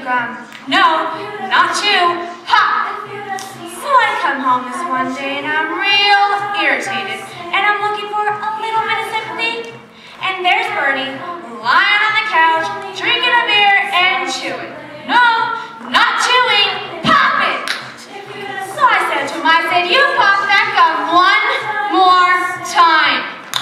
No, not you. Ha! So I come home this one day and I'm real irritated. And I'm looking for a little bit of sympathy. And there's Bernie lying on the couch, drinking a beer and chewing. No, not chewing, popping. So I said to him, you pop that gum one more time.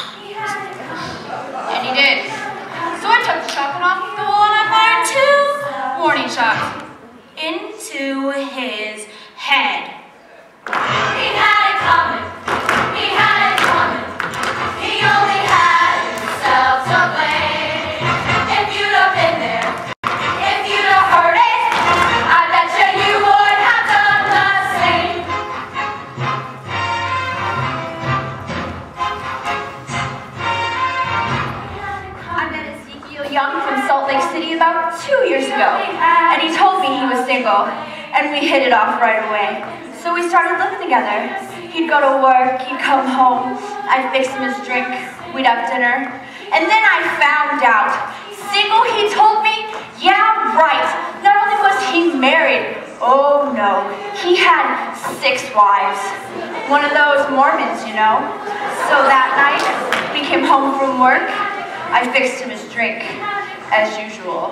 And he did. So I took the chocolate off the wall and I fired 2 warning shots into his head. He had it coming. He had it coming. He only had himself to blame. If you'd have been there, if you'd have heard it, I bet you would have done the same. I met Ezekiel Young from Salt Lake City about 2 years ago, and he told me he was single, and we hit it off right away. So we started living together. He'd go to work, he'd come home, I'd fix him his drink, we'd have dinner. And then I found out, single, he told me, yeah, right. Not only was he married, oh no, he had 6 wives. One of those Mormons, you know. So that night, we came home from work, I fixed him his drink, as usual.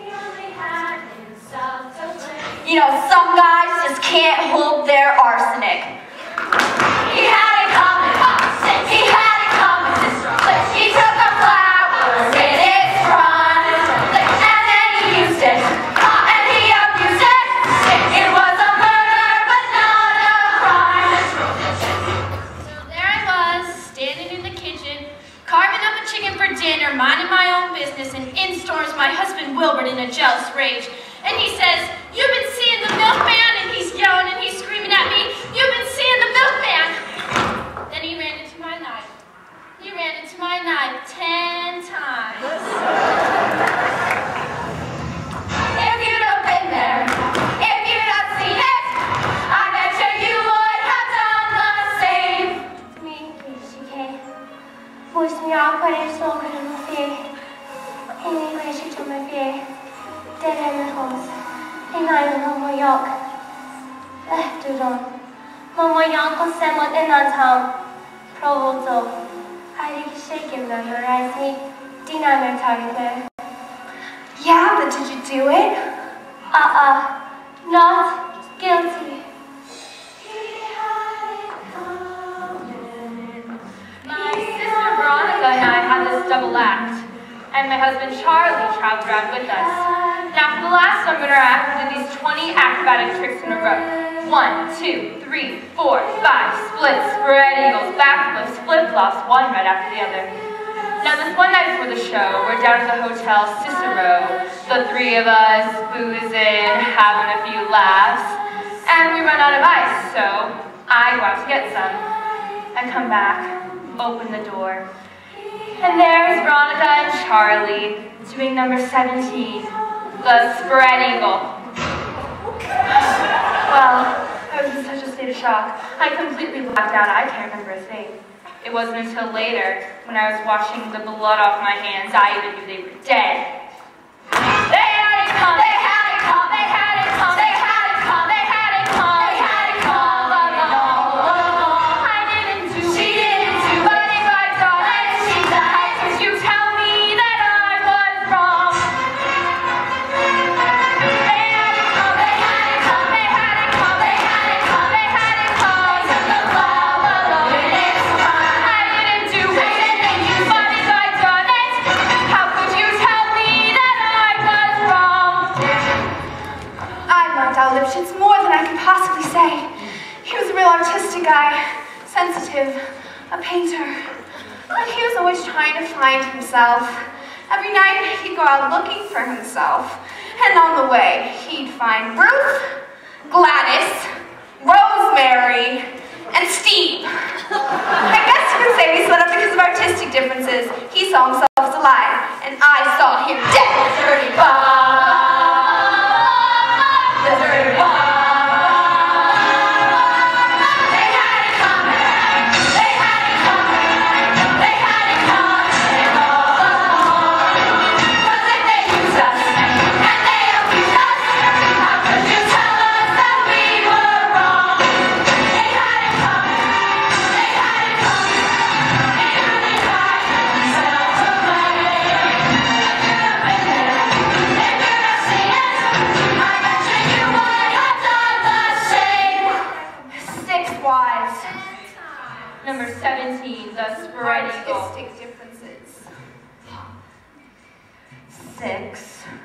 You know, some guys just can't hold their arsenic. He had it coming. He had it coming. He took a flower in its front, and then he used it, and he abused it. It was a murder, but not a crime. So there I was, standing in the kitchen, carving up a chicken for dinner, minding my own business, and in storms my husband Wilbert in a jealous rage. And he says, "You've been seeing the milkman," and he's yelling and he's screaming at me, "You've been seeing the milkman!" Then he ran into my knife. He ran into my knife 10 times. If you'd have been there, if you'd have seen it, I bet you would have done the same. Mi critique, pues mi agua es lo que no sé, y mi critique me ve. Teremos en New York. Eftersom mamma jag kom samman innan han provoto. I shaken now your eyes me. Dina target. Yeah, but did you do it? Not guilty. My sister Veronica and I had this double act, and my husband Charlie traveled around with us. Now, for the last number in our act, we did these 20 acrobatic tricks in a row. 1, 2, 3, 4, 5, splits, spread eagles, backflips, flip-flops, one right after the other. Now, this one night before the show, we're down at the Hotel Cicero, the 3 of us, boozing, having a few laughs, and we run out of ice, so I go out to get some. I come back, open the door, and there's Veronica and Charlie doing number 17. The spread eagle. Well, I was in such a state of shock. I completely blacked out. I can't remember a thing. It wasn't until later, when I was washing the blood off my hands, I even knew they were dead. They had it come! They had it come! They had it come! They had it come! They had it come! They had it come! I didn't do it. She didn't do it. But if I thought it, she died. Could you tell me that I was wrong? It's more than I can possibly say. He was a real artistic guy, sensitive, a painter. And he was always trying to find himself. Every night he'd go out looking for himself. And on the way, he'd find Ruth, Gladys, Rosemary, and Steve. I guess you could say we split up because of artistic differences. He saw himself as alive, and I saw him dead. Dirty Bob. The dirty Bob. They had it coming. They had it coming. They had it coming all along. 'Cause if they use us and they abuse us, 17, the spread eagle. Artistic differences. 6.